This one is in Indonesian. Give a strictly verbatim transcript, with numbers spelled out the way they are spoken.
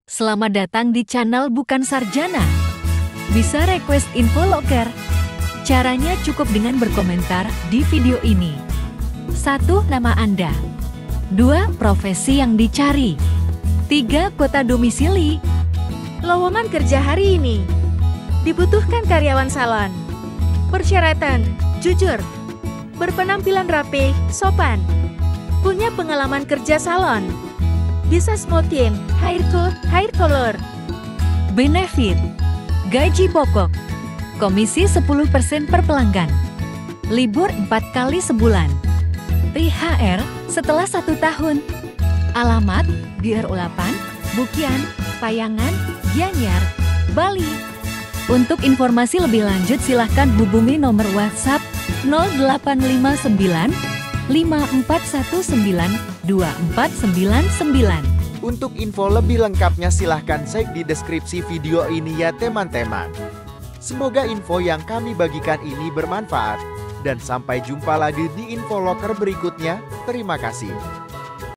Selamat datang di channel Bukan Sarjana. Bisa request info loker. Caranya cukup dengan berkomentar di video ini. Satu. Nama Anda. Dua. Profesi yang dicari. Tiga. Kota domisili. Lowongan kerja hari ini. Dibutuhkan karyawan salon. Persyaratan, jujur. Berpenampilan rapi, sopan. Punya pengalaman kerja salon. Bisa smoothing, hair cut, hair color. Benefit. Gaji pokok. Komisi sepuluh persen per pelanggan. Libur empat kali sebulan. T H R setelah satu tahun. Alamat di R U delapan, Bukian, Payangan, Gianyar, Bali. Untuk informasi lebih lanjut silahkan hubungi nomor WhatsApp nol delapan lima sembilan lima empat satu sembilan dua empat sembilan sembilan. Untuk info lebih lengkapnya silahkan cek di deskripsi video ini ya teman-teman. Semoga info yang kami bagikan ini bermanfaat. Dan sampai jumpa lagi di info loker berikutnya. Terima kasih.